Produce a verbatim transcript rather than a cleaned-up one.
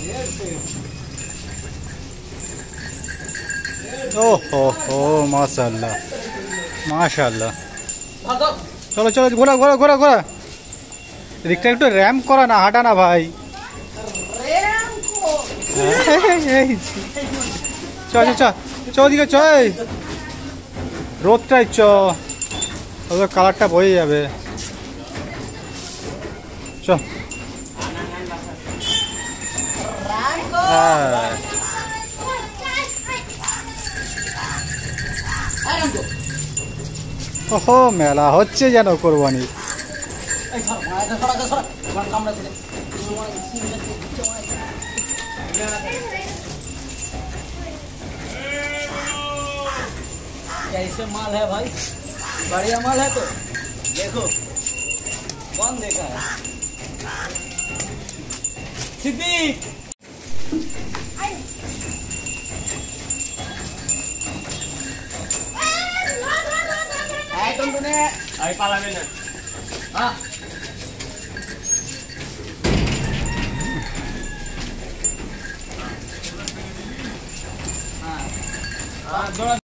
ओहो हो माशाल्लाह माशाल्लाह। चलो चलो घोरा घोरा घोरा घोरा दिखता एक तो रैम करा ना हटा ना भाई। चल चल चल दिखे चल रोदटाই চ ওদের কালারটা বয়ে যাবে। চল হ্যাঁ ওহো মেলা হচ্ছে যেন কোরবানি। कैसे माल है भाई, बढ़िया माल है तो देखो कौन देखा है। सिद्दीक तुम तुमने आई पाला में ना हाँ हाँ हाँ